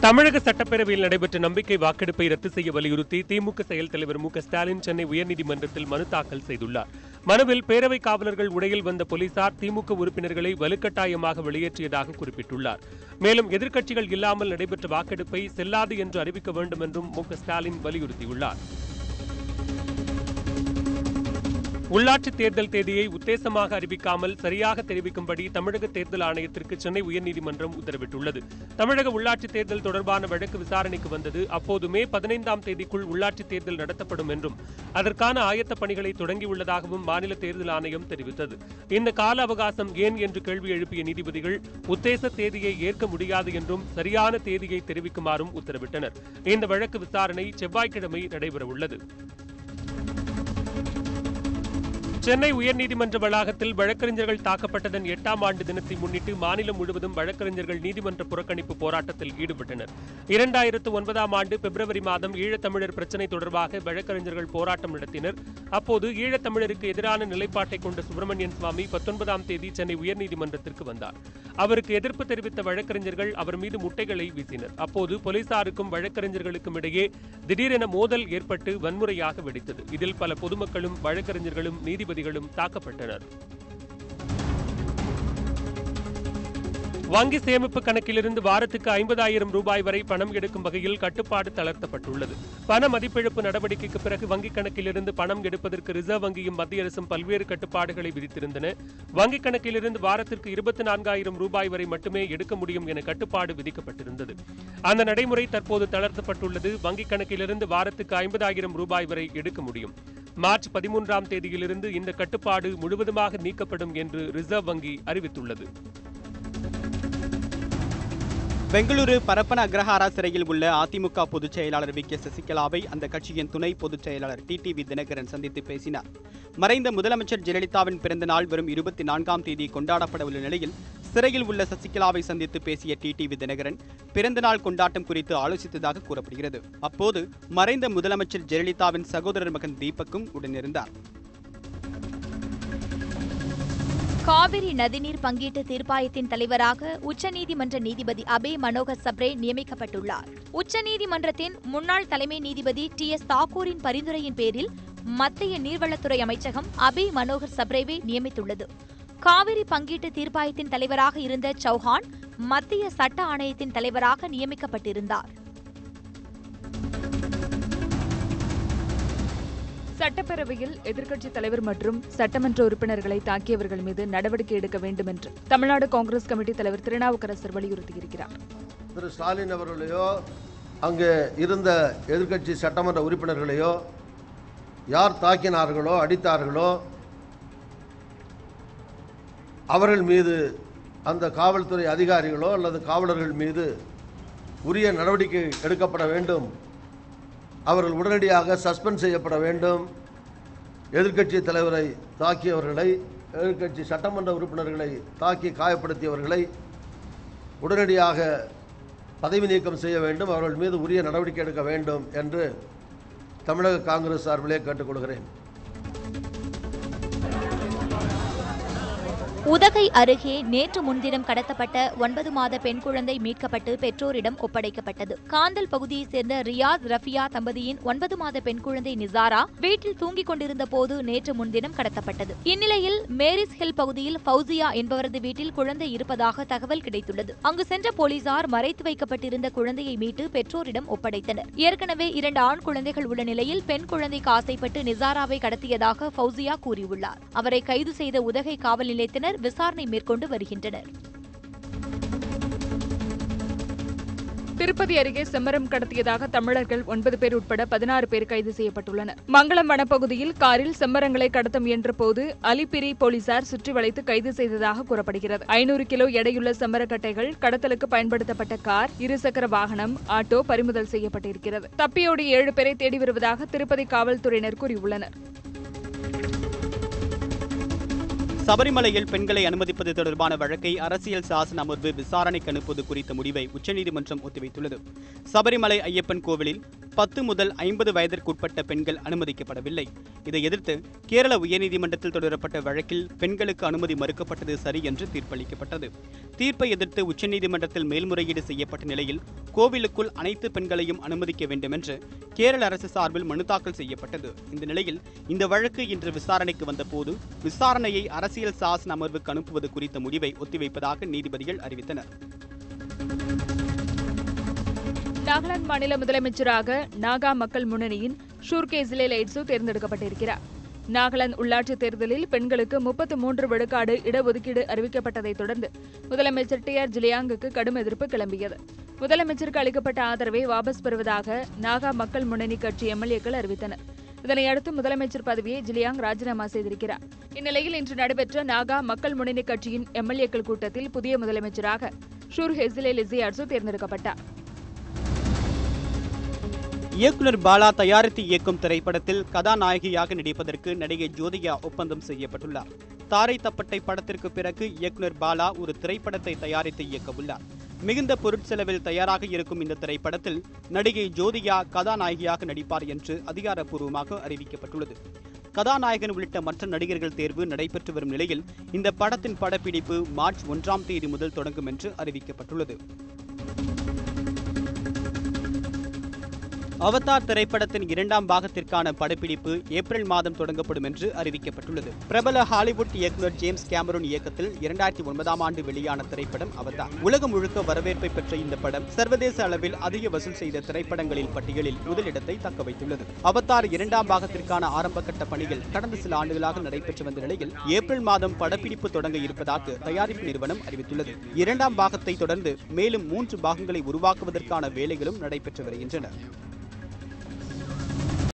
தமிழக சட்டப்பேரவையில் நடைபெற்ற நம்பிக்கை வாக்கெடுப்பை ரத்து செய்ய வலியுறுத்தி திமுக செயல் தலைவர் மு.க.ஸ்டாலின் சென்னை உயர்நீதிமன்றத்தில் மனு தாக்கல் செய்துள்ளார். மனுவில் பேரவை காவலர்கள் உடையில் வந்த போலீசார் திமுக உறுப்பினர்களை வலுக்கட்டாயமாக வெளியேற்றியதாக குறிப்பிட்டுள்ளார். மேலும் எதிர்க்கட்சிகள் இல்லாமல் நடைபெற்ற வாக்கெடுப்பை செல்லாது என்று அறிவிக்க வேண்டும் என்றும் மு.க.ஸ்டாலின் வலியுறுத்தியுள்ளார். உள்ளாட்சித் தேர்தல் தேதியை உத்தேசமாக அறிவிக்காமல் சரியாக தெரிவிக்கும்படி தமிழக தேர்தல் ஆணையத்திற்கு சென்னை உயர்நீதிமன்றம் உத்தரவிட்டுள்ளது. தமிழக உள்ளாட்சித் தேர்தல் தொடர்பான வழக்கு விசாரணைக்கு வந்தது. அப்போது மே 15ஆம் தேதிக்குள் உள்ளாட்சித் தேர்தல் நடத்தப்படும் என்றும் அதற்கான ஆயத்த பணிகளை தொடங்கியுள்ளதாகவும் மாநில தேர்தல் ஆணையம் தெரிவித்தது. இந்த கால அவகாசம் ஏன் என்று கேள்வி எழுப்பிய நீதிபதிகள் உத்தேச தேதியை ஏற்க முடியாது என்றும் சரியான தேதியை தெரிவிக்குமாறும் உத்தரவிட்டனர். இந்த வழக்கு விசாரணை செவ்வாய்க்கிழமை நடைபெறவுள்ளது. சென்னை உயர்நீதிமன்ற வளாகத்தில் வழக்கறிஞர்கள் தாக்கப்பட்டதன் 8ஆம் ஆண்டு தினத்தை முன்னிட்டு மாநிலம் முழுவதும் வழக்கறிஞர்கள் நீதிமன்ற புறக்கணிப்பு போராட்டத்தில் ஈடுபட்டனர். 2009ஆம் ஆண்டு பிப்ரவரி மாதம் ஈழத்தமிழர் பிரச்சினை தொடர்பாக வழக்கறிஞர்கள் போராட்டம் நடத்தினர். அப்போது ஈழத்தமிழருக்கு எதிரான நிலைப்பாட்டை கொண்ட சுப்பிரமணியன் சுவாமி 19ஆம் தேதி சென்னை உயர்நீதிமன்றத்திற்கு வந்தார். அவருக்கு எதிர்ப்பு தெரிவித்த வழக்கறிஞர்கள் அவர் மீது முட்டைகளை வீசினர். அப்போது போலீசாருக்கும் வழக்கறிஞர்களுக்கும் இடையே திடீரென மோதல் ஏற்பட்டு வன்முறையாக வெடித்தது. இதில் பல பொதுமக்களும் வழக்கறிஞர்களும் நீதிபதிகளும் தாக்கப்பட்டனர். வங்கி சேமிப்பு கணக்கிலிருந்து வாரத்துக்கு 50,000 ரூபாய் வரை பணம் எடுக்கும் வகையில் கட்டுப்பாடு தளர்த்தப்பட்டுள்ளது. பண மதிப்பிழப்பு நடவடிக்கைக்கு பிறகு வங்கிக் கணக்கிலிருந்து பணம் எடுப்பதற்கு ரிசர்வ் வங்கியும் மத்திய அரசும் பல்வேறு கட்டுப்பாடுகளை விதித்திருந்தன. வங்கிக் கணக்கிலிருந்து வாரத்திற்கு 24,000 ரூபாய் வரை மட்டுமே எடுக்க முடியும் என கட்டுப்பாடு விதிக்கப்பட்டிருந்தது. அந்த நடைமுறை தற்போது தளர்த்தப்பட்டுள்ளது. வங்கிக் கணக்கிலிருந்து வாரத்துக்கு 50,000 ரூபாய் வரை எடுக்க முடியும். மார்ச் 13ஆம் தேதியிலிருந்து இந்த கட்டுப்பாடு முழுவதுமாக நீக்கப்படும் என்று ரிசர்வ் வங்கி அறிவித்துள்ளது. பெங்களூரு பரப்பன அக்ரஹாரா சிறையில் உள்ள அதிமுக பொதுச் செயலாளர் வி.கே. சசிகலாவை அந்த கட்சியின் துணை பொதுச் செயலாளர் டி.வி. தினகரன் சந்தித்து பேசினார். மறைந்த முதலமைச்சர் ஜெயலலிதாவின் பிறந்த நாள் வரும் 24ஆம் தேதி கொண்டாடப்பட உள்ள நிலையில் சிறையில் உள்ள சசிகலாவை சந்தித்து பேசிய டி.வி. தினகரன் பிறந்தநாள் கொண்டாட்டம் குறித்து ஆலோசித்ததாக கூறப்படுகிறது. அப்போது மறைந்த முதலமைச்சர் ஜெயலலிதாவின் சகோதரர் மகன் தீபக்கும் உடனிருந்தார். காவிரி நதிநீர் பங்கீட்டு தீர்ப்பாயத்தின் தலைவராக உச்சநீதிமன்ற நீதிபதி அபய் மனோகர் சப்ரே நியமிக்கப்பட்டுள்ளார். உச்சநீதிமன்றத்தின் முன்னாள் தலைமை நீதிபதி டி.எஸ். தாக்கூரின் பரிந்துரையின் பேரில் மத்திய நீர்வளத்துறை அமைச்சகம் அபய் மனோகர் சப்ரேவை நியமித்துள்ளது. காவிரி பங்கீட்டு தீர்ப்பாயத்தின் தலைவராக இருந்த சௌஹான் மத்திய சட்ட ஆணையத்தின் தலைவராக நியமிக்கப்பட்டிருந்தார். சட்டப்பேரவையில் எதிர்க்கட்சித் தலைவர் மற்றும் சட்டமன்ற உறுப்பினர்களை தாக்கியவர்கள் மீது நடவடிக்கை எடுக்க வேண்டும் என்று தமிழ்நாடு காங்கிரஸ் கமிட்டி தலைவர் திருநாவுக்கரசர் வலியுறுத்தியிருக்கிறார். திரு ஸ்டாலின் அவர்களையோ அங்கு இருந்த எதிர்க்கட்சி சட்டமன்ற உறுப்பினர்களையோ யார் தாக்கினார்களோ அடித்தார்களோ அவர்கள் மீது அந்த காவல்துறை அதிகாரிகளோ அல்லது காவலர்கள் மீது உரிய நடவடிக்கை எடுக்கப்பட வேண்டும். அவர்கள் உடனடியாக சஸ்பெண்ட் செய்யப்பட வேண்டும். எதிர்க்கட்சி தலைவரை தாக்கியவர்களை, எதிர்க்கட்சி சட்டமன்ற உறுப்பினர்களை தாக்கி காயப்படுத்தியவர்களை உடனடியாக பதவி நீக்கம் செய்ய வேண்டும். அவர்கள் மீது உரிய நடவடிக்கை எடுக்க வேண்டும் என்று தமிழக காங்கிரஸ் சார்பிலே கேட்டுக்கொள்கிறேன். உதகை அருகே நேற்று முன்தினம் கடத்தப்பட்ட 9 மாத பெண் குழந்தை மீட்கப்பட்டு பெற்றோரிடம் ஒப்படைக்கப்பட்டது. காந்தல் பகுதியைச் சேர்ந்த ரியாஸ் ரஃபியா தம்பதியின் 9 மாத பெண் குழந்தை நிசாரா வீட்டில் தூங்கிக் கொண்டிருந்த போது நேற்று முன்தினம் கடத்தப்பட்டது. இந்நிலையில் மேரிஸ் ஹில் பகுதியில் ஃபவுசியா என்பவரது வீட்டில் குழந்தை இருப்பதாக தகவல் கிடைத்துள்ளது. அங்கு சென்ற போலீசார் மறைத்து வைக்கப்பட்டிருந்த குழந்தையை மீட்டு பெற்றோரிடம் ஒப்படைத்தனர். ஏற்கனவே 2 ஆண் குழந்தைகள் உள்ள நிலையில் பெண் குழந்தைக்கு ஆசைப்பட்டு நிசாராவை கடத்தியதாக ஃபவுசியா கூறியுள்ளார். அவரை கைது செய்த உதகை காவல் நிலையத்தினர் விசாரணை மேற்கொண்டு வருகின்றனர். திருப்பதி அருகே செம்மரம் கடத்தியதாக தமிழர்கள் 9 பேர் உட்பட 16 பேர் கைது செய்யப்பட்டுள்ளனர். மங்களம் வனப்பகுதியில் காரில் செம்மரங்களை கடத்த முயன்ற போது அலிப்பிரி போலீசார் சுற்றி வளைத்து கைது செய்ததாக கூறப்படுகிறது. 500 கிலோ எடையுள்ள செம்மரக்கட்டைகள், கடத்தலுக்கு பயன்படுத்தப்பட்ட கார், இருசக்கர வாகனம், ஆட்டோ பறிமுதல் செய்யப்பட்டிருக்கிறது. தப்பியோடிய 7 பேரை தேடி வருவதாக திருப்பதி காவல்துறையினர் கூறியுள்ளனர். சபரிமலையில் பெண்களை அனுமதிப்பது தொடர்பான வழக்கை அரசியல் சாசன அமர்வு விசாரணைக்கு அனுப்புவது குறித்த முடிவை உச்சநீதிமன்றம் ஒத்திவைத்துள்ளது. சபரிமலை ஐயப்பன் கோவிலில் 10 முதல் 50 வயதிற்குட்பட்ட பெண்கள் அனுமதிக்கப்படவில்லை. இதை எதிர்த்து கேரள உயர்நீதிமன்றத்தில் தொடரப்பட்ட வழக்கில் பெண்களுக்கு அனுமதி மறுக்கப்பட்டது சரி என்று தீர்ப்பளிக்கப்பட்டது. தீர்ப்பை எதிர்த்து உச்சநீதிமன்றத்தில் மேல்முறையீடு செய்யப்பட்ட நிலையில் கோவிலுக்குள் அனைத்து பெண்களையும் அனுமதிக்க வேண்டும் என்று கேரள அரசு சார்பில் மனு தாக்கல் செய்யப்பட்டது. இந்த நிலையில் இந்த வழக்கு இன்று விசாரணைக்கு வந்தபோது விசாரணையை அரசியல் சாசன அமர்வுக்கு அனுப்புவது குறித்த முடிவை ஒத்திவைப்பதாக நீதிபதிகள் அறிவித்தனர். நாகாலாந்து மாநில முதலமைச்சராக நாகா மக்கள் முன்னணியின் ஷூர்கேசிலே லைட்சு தேர்ந்தெடுக்கப்பட்டிருக்கிறார். நாகாலாந்து உள்ளாட்சித் தேர்தலில் பெண்களுக்கு 33 விழுக்காடு இடஒதுக்கீடு அறிவிக்கப்பட்டதைத் தொடர்ந்து முதலமைச்சர் TR ஜிலியாங்குக்கு கடும் எதிர்ப்பு கிளம்பியது. முதலமைச்சருக்கு அளிக்கப்பட்ட ஆதரவை வாபஸ் பெறுவதாக நாகா மக்கள் முன்னணி கட்சி MLAக்கள் அறிவித்தனர். இதனையடுத்து முதலமைச்சர் பதவியை ஜிலியாங் ராஜினாமா செய்திருக்கிறார். இந்நிலையில் இன்று நடைபெற்ற நாகா மக்கள் முன்னணி கட்சியின் MLAக்கள் கூட்டத்தில் புதிய முதலமைச்சராக ஷூர்கேசிலே லிசியாட்சு தேர்ந்தெடுக்கப்பட்டார். இயக்குனர் பாலா தயாரித்து இயக்கும் திரைப்படத்தில் கதாநாயகியாக நடிப்பதற்கு நடிகை ஜோதிகா ஒப்பந்தம் செய்யப்பட்டுள்ளார். தாரை தப்பட்டை படத்திற்கு பிறகு இயக்குனர் பாலா ஒரு திரைப்படத்தை தயாரித்து இயக்கவுள்ளார். மிகுந்த பொருட்செலவில் தயாராக இருக்கும் இந்த திரைப்படத்தில் நடிகை ஜோதிகா கதாநாயகியாக நடிப்பார் என்று அதிகாரப்பூர்வமாக அறிவிக்கப்பட்டுள்ளது. கதாநாயகன் உள்ளிட்ட மற்ற நடிகர்கள் தேர்வு நடைபெற்று வரும் நிலையில் இந்த படத்தின் படப்பிடிப்பு மார்ச் 1ஆம் தேதி முதல் தொடங்கும் என்று அறிவிக்கப்பட்டுள்ளது. அவதார் திரைப்படத்தின் 2ஆம் பாகத்திற்கான படப்பிடிப்பு ஏப்ரல் மாதம் தொடங்கப்படும் என்று அறிவிக்கப்பட்டுள்ளது. பிரபல ஹாலிவுட் இயக்குனர் ஜேம்ஸ் கேமரூன் இயக்கத்தில் 2009ஆம் ஆண்டு வெளியான திரைப்படம் அவதார். உலகம் முழுக்க வரவேற்பை பெற்ற இந்த படம் சர்வதேச அளவில் அதிக வசூல் செய்த திரைப்படங்களின் பட்டியலில் முதலிடத்தை தக்க வைத்துள்ளது. அவதார் 2ஆம் பாகத்திற்கான ஆரம்பகட்ட பணிகள் கடந்த சில ஆண்டுகளாக நடைபெற்று வந்த நிலையில் ஏப்ரல் மாதம் படப்பிடிப்பு தொடங்க இருப்பதாக தயாரிப்பு நிறுவனம் அறிவித்துள்ளது. 2ஆம் பாகத்தை தொடர்ந்து மேலும் 3 பாகங்களை உருவாக்குவதற்கான வேலைகளும் நடைபெற்று வருகின்றன.